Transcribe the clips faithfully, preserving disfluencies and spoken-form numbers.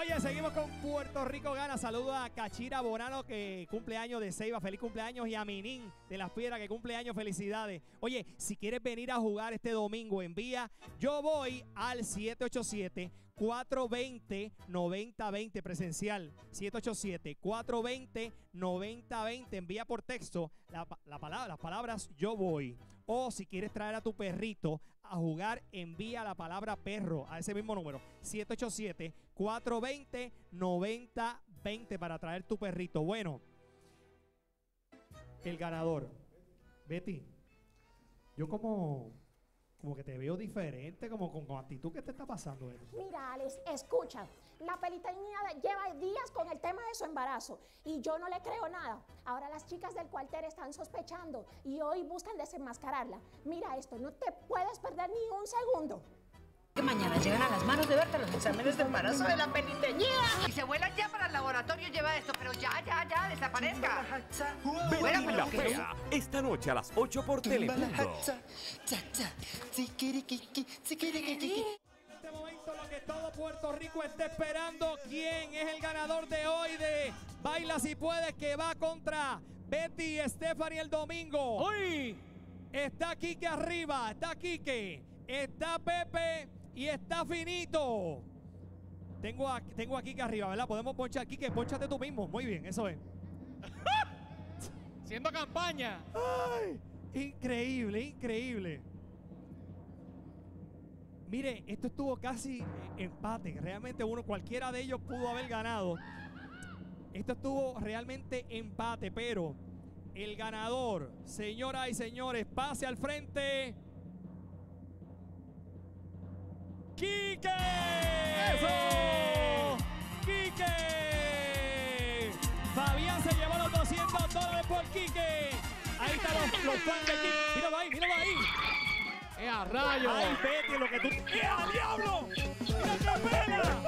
Oye, seguimos con Puerto Rico Gana. Saludos a Cachira Bonano, que cumple años de Ceiba. Feliz cumpleaños. Y a Minin de Las Piedras, que cumple años. Felicidades. Oye, si quieres venir a jugar este domingo, envía Yo Voy al siete ocho siete, cuatro dos cero, nueve cero dos cero presencial. siete ocho siete, cuatro dos cero, nueve cero dos cero. Envía por texto la, la palabra, las palabras Yo Voy. O si quieres traer a tu perrito a jugar, envía la palabra perro a ese mismo número, siete ocho siete, cuatro dos cero, nueve cero dos cero, para traer tu perrito. Bueno, el ganador. Betty, yo como, como que te veo diferente, como con, con actitud. ¿Qué te está pasando, Betty? Mira, Alex, escucha. La peliteñida lleva días con el tema de su embarazo y yo no le creo nada. Ahora las chicas del cuartel están sospechando y hoy buscan desenmascararla. Mira esto, no te puedes perder ni un segundo. Que mañana llegan a las manos de Berta los exámenes de embarazo de la peliteñida. Y se vuelan ya para el laboratorio, lleva esto, pero ya, ya, ya, desaparezca. Betty la Fea, esta noche a las ocho por Telemundo. En este momento lo que todo Puerto Rico está esperando, ¿quién es el ganador de hoy de Baila Si Puedes, que va contra Betty y Stephanie el domingo? Hoy está Quique arriba, está Quique, está Pepe y está Finito. Tengo a, tengo a Quique arriba, ¿verdad? Podemos ponchar. Quique, ponchate tú mismo. Muy bien, eso es. Haciendo campaña. Ay, increíble, increíble. Mire, esto estuvo casi empate. Realmente uno, cualquiera de ellos pudo haber ganado. Esto estuvo realmente empate, pero el ganador, señoras y señores, pase al frente. ¡Quique! ¡Eso! ¡Quique! Fabián se llevó los doscientos dólares por Quique. Ahí están los, los fans de Quique. Míralo ahí, míralo ahí. ¡Eh, a rayo! ¡Ay, Betty, lo que tú... ¡Eh, al diablo! ¡Mira qué pena!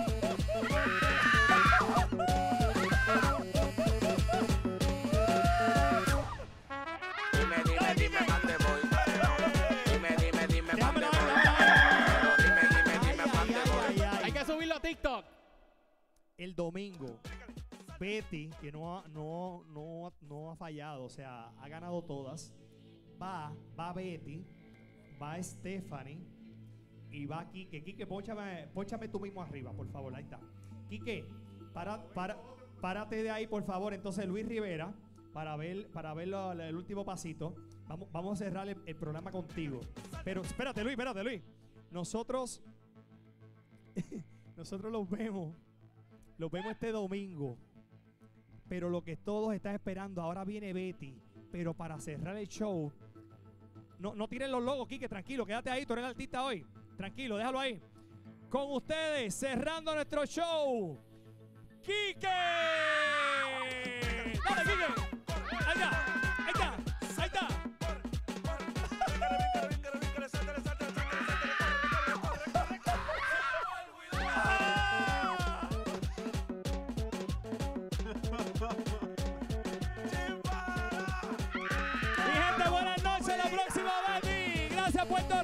Dime, dime, dime, ¿dónde voy? Dime, dime, dime, ¿dónde voy? Dime, dime, dime, ¿dónde voy? Hay que subirlo a TikTok. El domingo, Betty, que no ha, no, no, no ha fallado, o sea, ha ganado todas, va, va Betty, va Stephanie y va Quique. Quique, pónchame, pónchame tú mismo arriba, por favor. Ahí está. Quique, para, para, párate de ahí, por favor. Entonces, Luis Rivera, para ver, para ver lo, el último pasito. Vamos, vamos a cerrar el, el programa contigo. Pero espérate, Luis, espérate, Luis. Nosotros, nosotros los vemos, los vemos este domingo. Pero lo que todos están esperando, ahora viene Betty. Pero para cerrar el show, No, no tiren los logos, Quique, tranquilo, quédate ahí, tú eres el artista hoy. Tranquilo, déjalo ahí. Con ustedes, cerrando nuestro show, ¡Quique! ¡Dale, Quique! Ahí está, ahí está, ahí está. Mi gente, buenas noches, la próxima Betty. Gracias, Puerto Rico.